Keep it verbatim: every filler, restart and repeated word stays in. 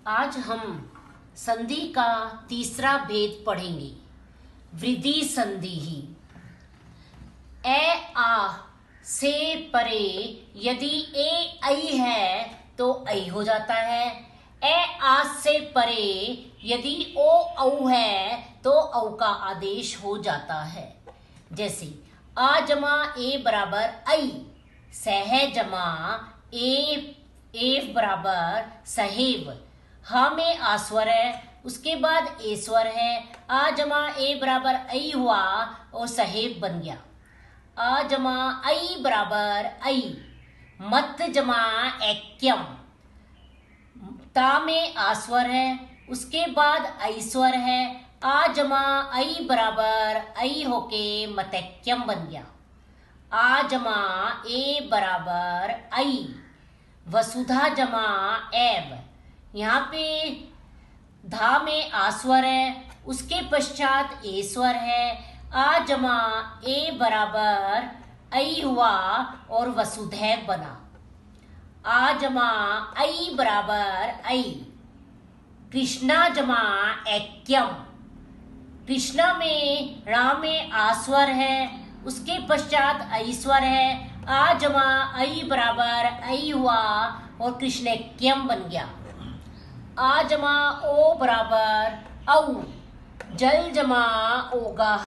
आज हम संधि का तीसरा भेद पढ़ेंगे, वृद्धि संधि ही। ए आ से परे यदि ए ऐ है तो ऐ हो जाता है। ए आ से परे यदि ओ औ है तो औ का आदेश हो जाता है। जैसे आ जमा ए बराबर ऐ, सह जमा ए ए बराबर सहेव। हा में आ स्वर है, उसके बाद ए स्वर है। आ जमा ए बराबर ऐ हुआ और सहेब बन गया। आ जमा ऐ बराबर ऐ। मत जमा ऐक्यम। ता में आ स्वर है, उसके बाद ऐ स्वर है। आ जमा ऐ बराबर ऐ होके मतैक्यम बन गया। आ जमा ए बराबर ऐ। वसुधा जमा एव। यहाँ पे धा में आ स्वर है, उसके पश्चात ए स्वर है। आ जमा ए बराबर ऐ हुआ और वसुधैव बना। आ जमा ऐ बराबर ऐ। कृष्णा जमा ऐक्यम। कृष्णा में रा में आ स्वर है, उसके पश्चात ऐ स्वर है। आ जमा ऐ बराबर ऐ हुआ और कृष्णैक्यम बन गया। आ जमा ओ बराबर औ। जल जमा ओगा।